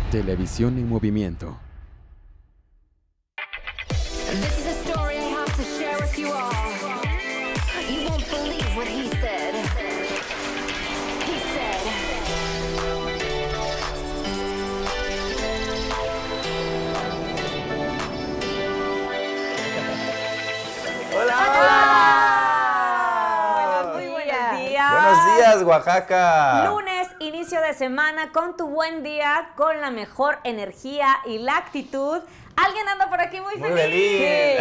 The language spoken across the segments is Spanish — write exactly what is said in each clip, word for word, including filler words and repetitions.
Televisión en movimiento. This is a story I have to share with you all. You won't believe what he said. He said. ¡Hola! Buenos Muy días. buenos días. Buenos días, Oaxaca. Lunes, inicio de semana con tu buen día, con la mejor energía y la actitud. ¿Alguien anda por aquí muy, Muy feliz? feliz. Sí,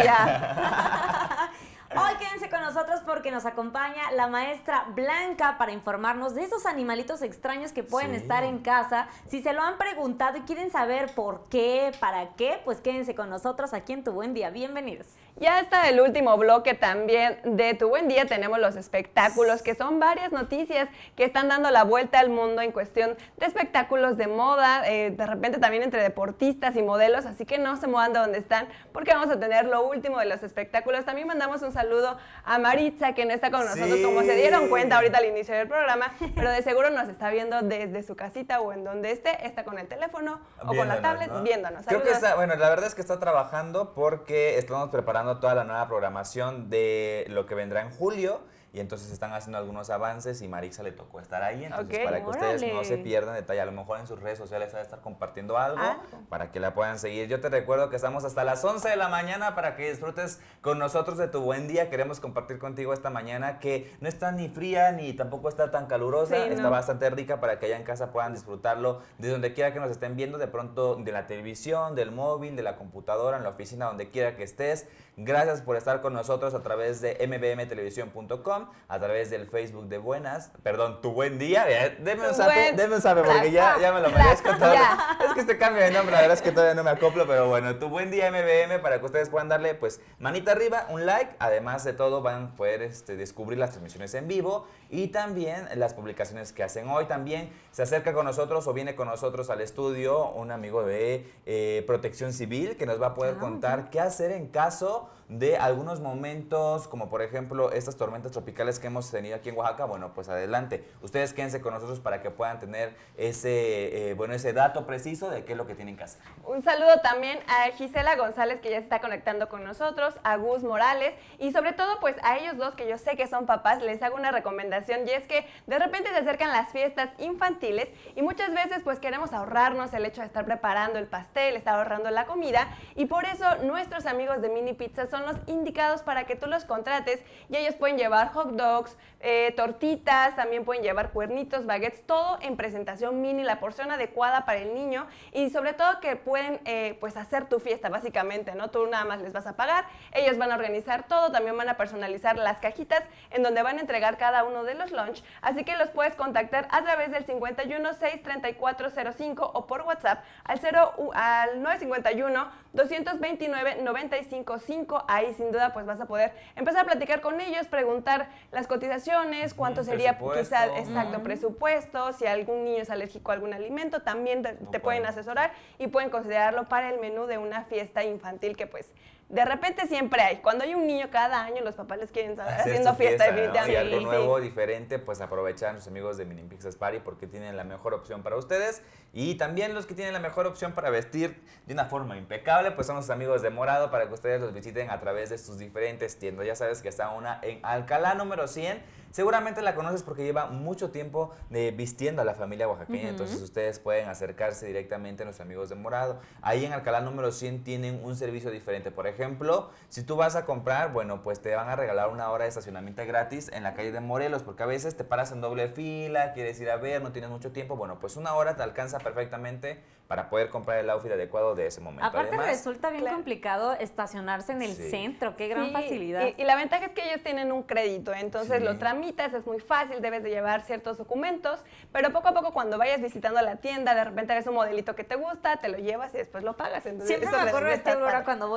ya. Hoy quédense con nosotros porque nos acompaña la maestra Blanca para informarnos de esos animalitos extraños que pueden Sí. estar en casa. Si se lo han preguntado y quieren saber por qué, para qué, pues quédense con nosotros aquí en Tu Buen Día. Bienvenidos. Ya está el último bloque también de Tu Buen Día. Tenemos los espectáculos, que son varias noticias que están dando la vuelta al mundo en cuestión de espectáculos de moda, eh, de repente también entre deportistas y modelos, así que no se muevan de donde están porque vamos a tener lo último de los espectáculos. También mandamos un saludo a Maritza, que no está con nosotros, Sí. como se dieron cuenta ahorita al inicio del programa, pero de seguro nos está viendo desde su casita o en donde esté, está con el teléfono o con la Viéndonos, tablet ¿no? viéndonos. Creo que Saludos. está, bueno, la verdad es que está trabajando porque estamos preparando toda la nueva programación de lo que vendrá en julio. Y entonces están haciendo algunos avances y Marixa le tocó estar ahí. Entonces, Ok, para que ustedes no órale. se pierdan detalle, a lo mejor en sus redes sociales va a estar compartiendo algo Algo. para que la puedan seguir. Yo te recuerdo que estamos hasta las once de la mañana para que disfrutes con nosotros de tu buen día. Queremos compartir contigo esta mañana que no está ni fría ni tampoco está tan calurosa. Sí, está no. bastante rica para que allá en casa puedan disfrutarlo de donde quiera que nos estén viendo, de pronto de la televisión, del móvil, de la computadora, en la oficina, donde quiera que estés. Gracias por estar con nosotros a través de m b m televisión punto com, a través del Facebook de Buenas, perdón, Tu Buen Día. Eh, Deme un Tu sape, buen- deme un sape, porque ya, ya me lo merezco todo. Ya. Es que este cambio de nombre, la verdad es que todavía no me acoplo, pero bueno, Tu Buen Día M B M para que ustedes puedan darle pues manita arriba, un like. Además de todo van a poder este, descubrir las transmisiones en vivo y también las publicaciones que hacen hoy. También se acerca con nosotros o viene con nosotros al estudio un amigo de eh, Protección Civil que nos va a poder Ah, contar qué hacer en caso de algunos momentos, como por ejemplo estas tormentas tropicales que hemos tenido aquí en Oaxaca. Bueno, pues adelante. Ustedes quédense con nosotros para que puedan tener ese, eh, bueno, ese dato preciso de qué es lo que tienen que hacer. Un saludo también a Gisela González, que ya se está conectando con nosotros, a Gus Morales y sobre todo pues a ellos dos que yo sé que son papás, les hago una recomendación y es que de repente se acercan las fiestas infantiles y muchas veces pues queremos ahorrarnos el hecho de estar preparando el pastel, estar ahorrando la comida y por eso nuestros amigos de Mini Pizza son los indicados para que tú los contrates y ellos pueden llevar hot dogs, eh, tortitas, también pueden llevar cuernitos, baguettes, todo en presentación mini, la porción adecuada para el niño y sobre todo que pueden eh, pues hacer tu fiesta básicamente, ¿no? Tú nada más les vas a pagar, ellos van a organizar todo, también van a personalizar las cajitas en donde van a entregar cada uno de los lunch, así que los puedes contactar a través del cincuenta y uno, seiscientos treinta y cuatro cero cinco o por WhatsApp al, cero, al nueve cinco uno, dos dos nueve, nueve cinco cinco. Ahí sin duda pues vas a poder empezar a platicar con ellos, preguntar las cotizaciones, cuánto Mm, sería presupuesto. quizás exacto Mm. presupuesto, si algún niño es alérgico a algún alimento, también te, te Ok. pueden asesorar y pueden considerarlo para el menú de una fiesta infantil que pues de repente siempre hay. Cuando hay un niño cada año, los papás les quieren saber Hacer haciendo su fiesta, ¿no? Y definitivamente. algo Sí. nuevo, diferente, pues aprovechar a nuestros amigos de Mini Pizzas Party porque tienen la mejor opción para ustedes. Y también los que tienen la mejor opción para vestir de una forma impecable, pues son los amigos de Morado para que ustedes los visiten a través de sus diferentes tiendas. Ya sabes que está una en Alcalá número cien. Seguramente la conoces porque lleva mucho tiempo eh, vistiendo a la familia oaxaqueña, Ujú. entonces ustedes pueden acercarse directamente a nuestros amigos de Morado. Ahí en Alcalá número cien tienen un servicio diferente. Por ejemplo, si tú vas a comprar, bueno, pues te van a regalar una hora de estacionamiento gratis en la calle de Morelos, porque a veces te paras en doble fila, quieres ir a ver, no tienes mucho tiempo. Bueno, pues una hora te alcanza perfectamente para poder comprar el outfit adecuado de ese momento. Aparte Además, resulta bien claro. complicado estacionarse en el Sí. centro, qué gran Sí, facilidad. Y, y la ventaja es que ellos tienen un crédito, entonces Sí. lo tramitas, es muy fácil, debes de llevar ciertos documentos, pero poco a poco cuando vayas visitando la tienda, de repente ves un modelito que te gusta, te lo llevas y después lo pagas. Entonces, Siempre eso me les- acuerdo les de ti, está Aurora, padre. cuando voy a la tienda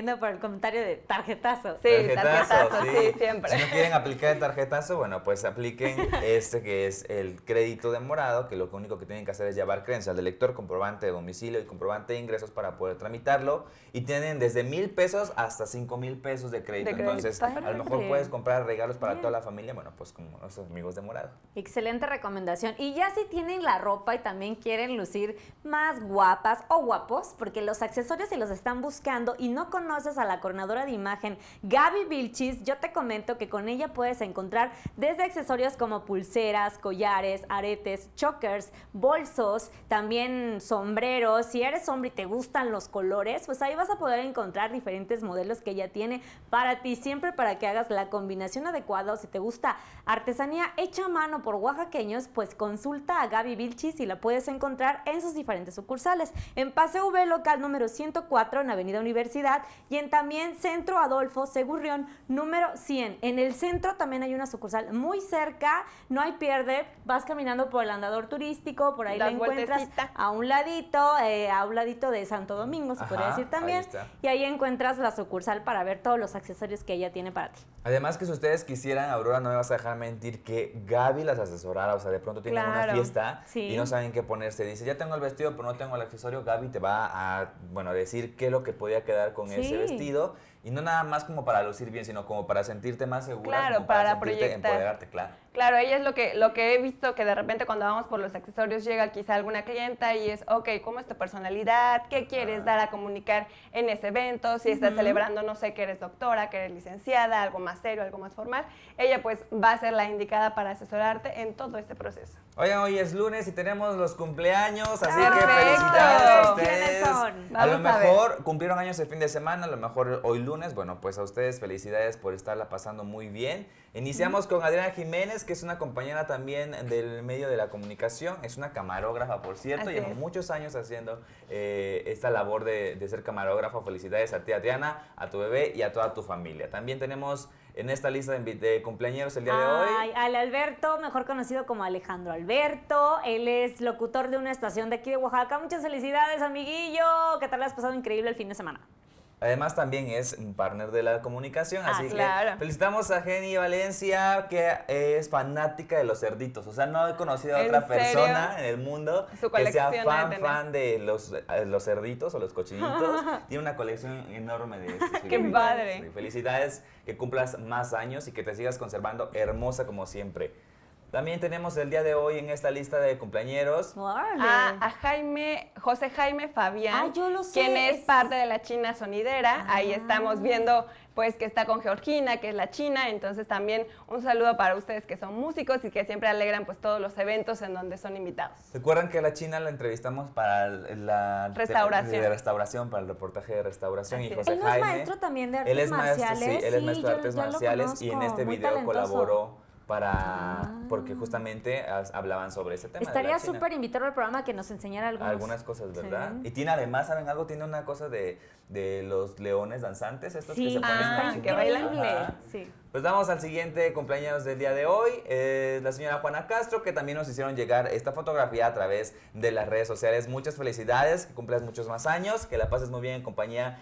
escribiendo por el comentario de tarjetazo. Sí, tarjetazo, sí, siempre. Si no quieren aplicar el tarjetazo, bueno, pues apliquen este que es el crédito de Morado, que lo único que tienen que hacer es llevar credencial de lector, comprobante de domicilio y comprobante de ingresos para poder tramitarlo. Y tienen desde mil pesos hasta cinco mil pesos de crédito. De crédito. Entonces, Está a lo mejor padre. puedes comprar regalos para Bien. toda la familia, bueno, pues como nuestros amigos de Morado. Excelente recomendación. Y ya si tienen la ropa y también quieren lucir más guapas o guapos, porque los accesorios si los están buscando y no conoces a la coordinadora de imagen Gaby Vilchis, yo te comento que con ella puedes encontrar desde accesorios como pulseras, collares, aretes, chokers, bolsos, también sombreros. Si eres hombre y te gustan los colores, pues ahí vas a poder encontrar diferentes modelos que ella tiene para ti, siempre para que hagas la combinación adecuada. O si te gusta artesanía hecha a mano por oaxaqueños, pues consulta a Gaby Vilchis y la puedes encontrar en sus diferentes sucursales. En Paseo V, local número ciento cuatro en Avenida Universidad, y en también Centro Adolfo Segurrión número cien. En el centro también hay una sucursal muy cerca, no hay pierde, vas caminando por el andador turístico, por ahí Das la encuentras vueltecita. a un ladito, eh, a un ladito de Santo Domingo, se Ajá, podría decir ahí también, está. y ahí encuentras la sucursal para ver todos los accesorios que ella tiene para ti. Además que si ustedes quisieran, Aurora, no me vas a dejar mentir, que Gaby las asesorara, o sea, de pronto tienen una Claro. fiesta Sí. y no saben qué ponerse. Dice, ya tengo el vestido, pero no tengo el accesorio. Gaby te va a, bueno, a decir qué es lo que podía quedar con Sí. ese vestido. Y no nada más como para lucir bien, sino como para sentirte más segura. Claro, como para sentirte, proyectar. empoderarte, claro. Claro, ella es lo que, lo que he visto, que de repente cuando vamos por los accesorios llega quizá alguna clienta y es, ok, ¿cómo es tu personalidad? ¿Qué quieres dar a comunicar en ese evento? Si estás celebrando, no sé, que eres doctora, que eres licenciada, algo más serio, algo más formal. Ella pues va a ser la indicada para asesorarte en todo este proceso. Oigan, hoy es lunes y tenemos los cumpleaños, así ¡Perfecto! que felicidades a ¿Quiénes ustedes. son? A lo Vamos a ver. mejor cumplieron años el fin de semana, a lo mejor hoy lunes. Bueno, pues a ustedes felicidades por estarla pasando muy bien. Iniciamos con Adriana Jiménez, que es una compañera también del medio de la comunicación. Es una camarógrafa, por cierto. Así Lleva es. muchos años haciendo eh, esta labor de, de ser camarógrafa. Felicidades a ti, Adriana, a tu bebé y a toda tu familia. También tenemos en esta lista de, invi- de cumpleañeros el día de hoy. Ay, al Alberto, mejor conocido como Alejandro Alberto. Él es locutor de una estación de aquí de Oaxaca. Muchas felicidades, amiguillo. ¿Qué tal? Has pasado increíble el fin de semana. Además también es un partner de la comunicación, Ah, así que claro. felicitamos a Jenny Valencia, que es fanática de los cerditos. O sea, no he conocido a ¿En otra serio? persona en el mundo Su que sea colección ha de fan, tener. fan de los, eh, los cerditos o los cochinitos. Tiene una colección enorme de estos. ¡Qué figuritas. padre! Sí, felicidades, que cumplas más años y que te sigas conservando hermosa como siempre. También tenemos el día de hoy en esta lista de cumpleañeros. Órale. A, a Jaime, José Jaime Fabián, Ah, yo lo sé, quien es es- parte de la China Sonidera. Ahí Ah. estamos viendo pues que está con Georgina, que es la China. Entonces también un saludo para ustedes que son músicos y que siempre alegran pues todos los eventos en donde son invitados. ¿Recuerdan que a la China la entrevistamos para la Restauración. de restauración, para el reportaje de restauración? Así y es. José Él no es Jaime, maestro también de él artes es maestro, marciales. sí, él es Sí, maestro de yo- artes yo lo marciales y en conozco, este muy video talentoso. colaboró para Ah. porque justamente as- hablaban sobre ese tema. de la Estaría China. súper invitarlo al programa que nos enseñara algunos. Algunas cosas, ¿verdad? Sí. Y tiene además, ¿saben algo? Tiene una cosa de, de los leones danzantes, estos que Sí, se ponen Ah, en la está que cintura. bailan. Ajá. Sí. Pues vamos al siguiente cumpleaños del día de hoy, es la señora Juana Castro, que también nos hicieron llegar esta fotografía a través de las redes sociales. Muchas felicidades, que cumplas muchos más años, que la pases muy bien en compañía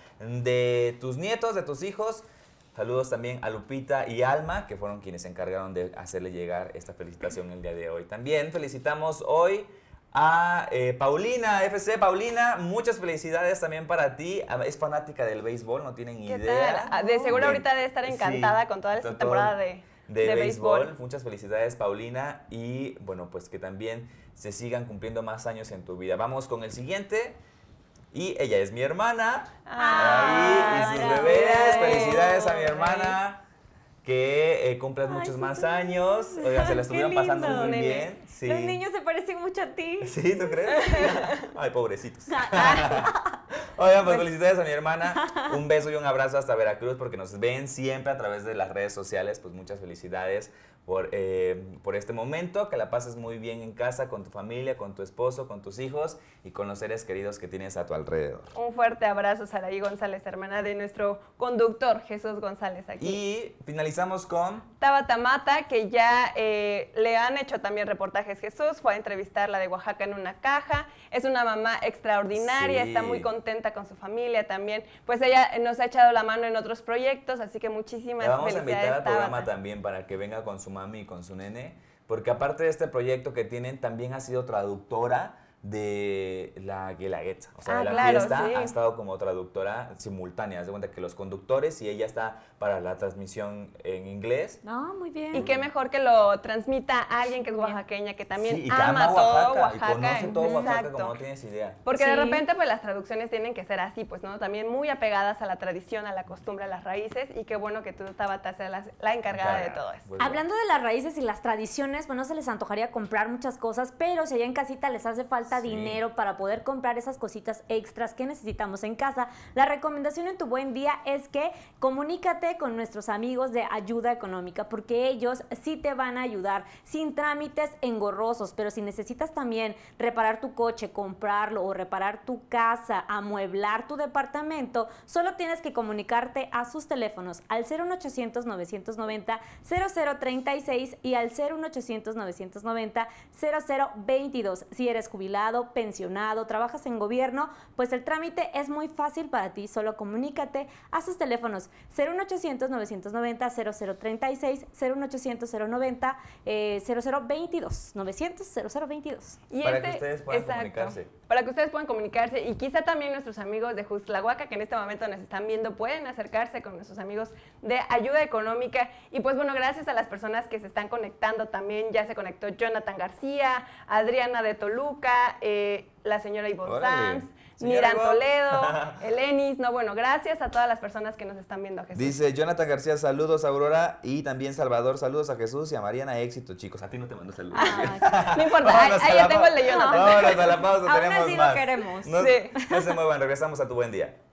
de tus nietos, de tus hijos. Saludos también a Lupita y Alma, que fueron quienes se encargaron de hacerle llegar esta felicitación el día de hoy. También felicitamos hoy a eh, Paulina, F C Paulina, muchas felicidades también para ti. Ah, es fanática del béisbol, no tienen ¿Qué idea. tal? Ah, De seguro De- ahorita debe estar encantada sí, con toda esta todo- temporada de, de, de béisbol. béisbol. Muchas felicidades, Paulina, y bueno, pues que también se sigan cumpliendo más años en tu vida. Vamos con el siguiente. Y ella es mi hermana. Ah, Ahí, y sus maravilla. bebés. Felicidades a mi hermana. Que eh, cumplas Ay, muchos sí, más sí. años. Oigan, se la Qué estuvieron pasando lindo. muy Nene. bien. Sí. Los niños se parecen mucho a ti. ¿Sí? ¿Tú crees? Ay, pobrecitos. Oigan, pues felicidades a mi hermana. Un beso y un abrazo hasta Veracruz porque nos ven siempre a través de las redes sociales. Pues muchas felicidades por, eh, por este momento, que la pases muy bien en casa, con tu familia, con tu esposo, con tus hijos y con los seres queridos que tienes a tu alrededor. Un fuerte abrazo, Saraí González, hermana de nuestro conductor, Jesús González, aquí. Y finalizamos con... Tabata Mata, que ya eh, le han hecho también reportajes Jesús, fue a entrevistarla de Oaxaca en una caja, es una mamá extraordinaria, Sí. está muy contenta con su familia también, pues ella nos ha echado la mano en otros proyectos, así que muchísimas La vamos a felicidades, invitar al programa Tabata. también para que venga con su mami y con su nene, porque aparte de este proyecto que tienen, también ha sido traductora de la Guelaguetza, o sea, Ah, de la claro, fiesta, sí. ha estado como traductora simultánea. Haz de cuenta que los conductores y ella está para la transmisión en inglés. No, muy bien. Y qué mejor que lo transmita a alguien que es oaxaqueña, que también Sí, y que ama, ama todo Oaxaca, Oaxaca. y conoce todo Oaxaca exacto. como no tienes idea. Porque de Sí. repente pues las traducciones tienen que ser así, pues no, también muy apegadas a la tradición, a la costumbre, a las raíces, y qué bueno que tú, Tabata, seas la, la encargada de todo eso. Pues, Hablando de las raíces y las tradiciones, bueno, se les antojaría comprar muchas cosas, pero si allá en casita les hace falta Sí. dinero para poder comprar esas cositas extras que necesitamos en casa, la recomendación en tu buen día es que comunícate con nuestros amigos de Ayuda Económica, porque ellos sí te van a ayudar sin trámites engorrosos, pero si necesitas también reparar tu coche, comprarlo o reparar tu casa, amueblar tu departamento, solo tienes que comunicarte a sus teléfonos al cero uno ochocientos, novecientos noventa, cero cero treinta y seis y al cero uno ochocientos, novecientos noventa, cero cero veintidós. Si eres jubilado, pensionado, trabajas en gobierno, pues el trámite es muy fácil para ti, solo comunícate a sus teléfonos cero uno ochocientos, novecientos noventa, cero cero treinta y seis, cero uno ochocientos, cero noventa, eh, cero cero veintidós, novecientos, cero cero veintidós. Y Para que ustedes puedan comunicarse. Para que ustedes puedan comunicarse y quizá también nuestros amigos de Juxtlahuaca que en este momento nos están viendo pueden acercarse con nuestros amigos de Ayuda Económica. Y pues bueno, gracias a las personas que se están conectando también, ya se conectó Jonathan García, Adriana de Toluca, eh, la señora Ivonne Órale. Sanz, Señora Miran Ivonne. Toledo, Elenis, no bueno, gracias a todas las personas que nos están viendo, Jesús. Dice Jonathan García, saludos Aurora, y también Salvador, saludos a Jesús y a Mariana, éxito chicos. A ti no te mando saludos. No importa, ahí, Vámonos a ahí la ya tengo pa- el de Jonathan. Vámonos a la pausa, Aún tenemos así lo más. queremos. No, Sí. no se muevan, regresamos a Tu Buen Día.